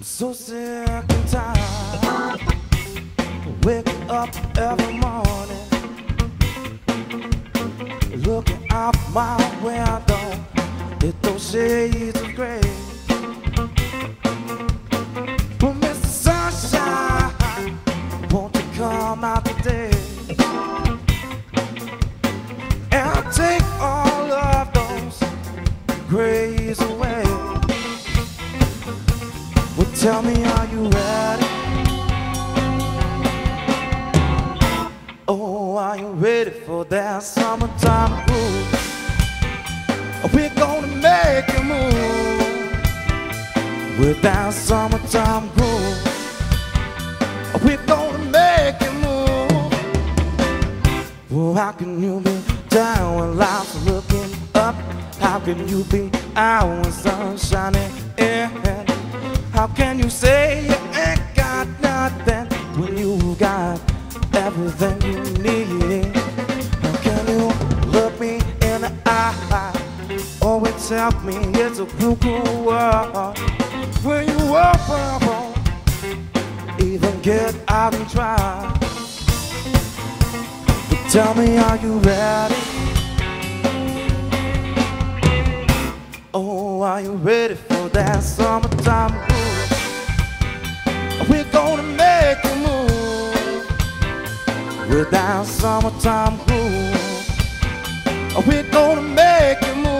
so sick and tired, waking up every morning, looking out my window at those shades of gray. But Mr. Sunshine, won't you come out today and take all of those grays away? Well, tell me, are you ready? Oh, are you ready for that summertime groove? We're gonna make a move with that summertime groove. We're gonna make a move. Well, how can you be down when life's looking up? How can you be out when sun's shining in? How can you say you ain't got nothing when you got everything you need? How can you look me in the eye, always tell me it's a blue cool world? When you open, even get out and try. But tell me, are you ready? Oh, are you ready for that summertime groove? We're gonna make a move with that summertime groove. We're gonna make a move.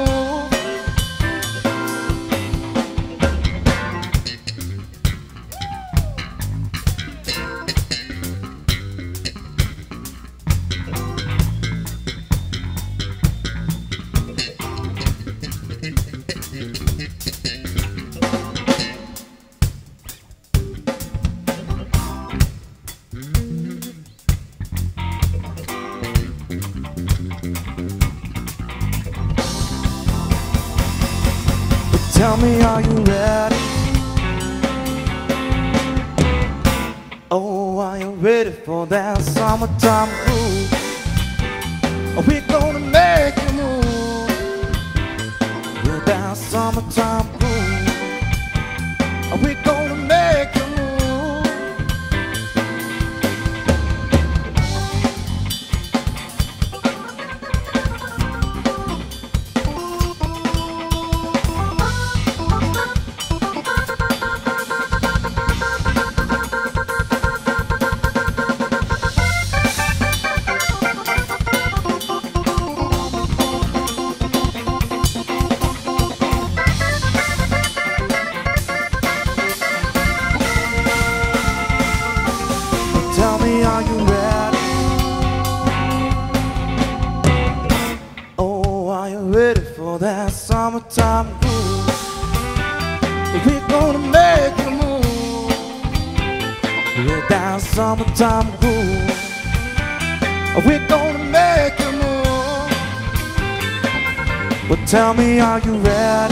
Tell me, are you ready? Oh, are you ready for that summertime groove? We're gonna make a move with that summertime groove. We're gonna make a move. Tell me, are you ready? Oh, are you ready for that summertime groove? We're gonna make a move with that summertime groove. We're gonna make a move. But tell me, are you ready?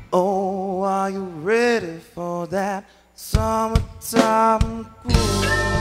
Oh, are you ready for that summertime groove?